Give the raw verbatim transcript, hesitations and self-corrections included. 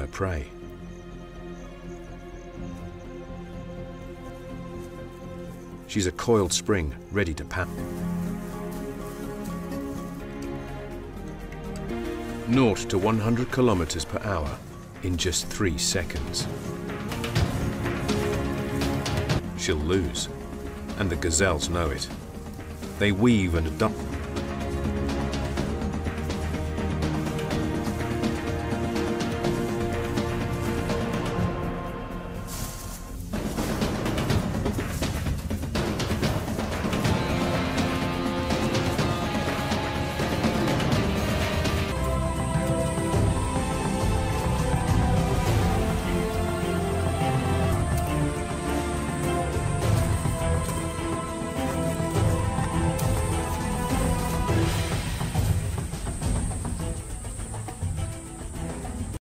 her prey. She's a coiled spring, ready to pounce. zero to one hundred kilometers per hour in just three seconds. She'll lose, and the gazelles know it. They weave and dump.